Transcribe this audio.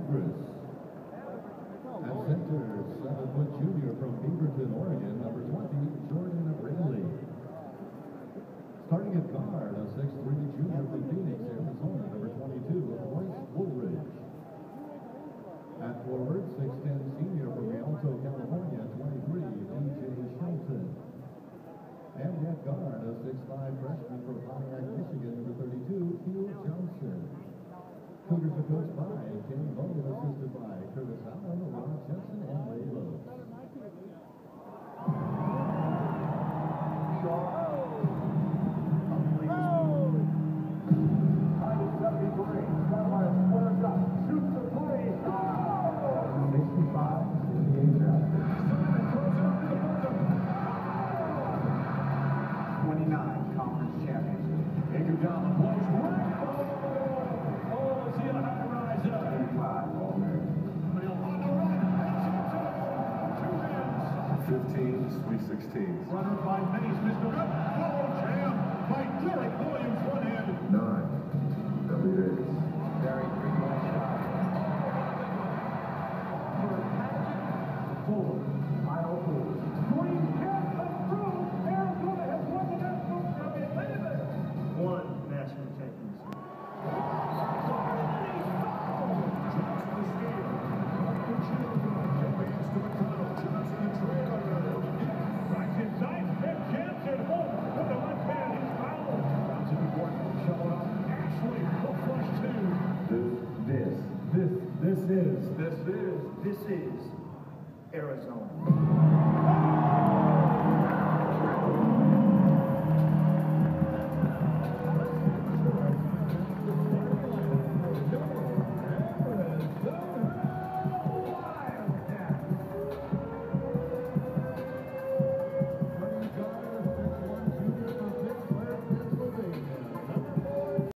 At center, 7-foot junior from Beaverton, Oregon, number 20, Jordan Braley. Starting at guard, a 6'3" junior from Phoenix, Arizona, number 22, Royce Woolridge. At forward, 6'10" senior from Rialto, California, 23, DJ Shelton. And at guard, a 6'5" freshman from Pontiac, Michigan, number 32, Hugh Johnson. Cougars are coached by Kenny Lowe, assisted by Curtis Allen, Ron Jensen, and Ray Lewis. Shoots the play. 65, 58 yards. 29 conference champions. Iguodala blows right. Oh, is he a high riser? 35 All-American. On the right. 2 wins. 15, Sweet 16. Runner by Minnie's Mr. Good. Oh, jam by Derek Williams, one hand. 9. W. Davis. Very three-point shot. 4. Final 4. Green can't come through. Arizona has won the national championship. 1 national championship. This is Arizona.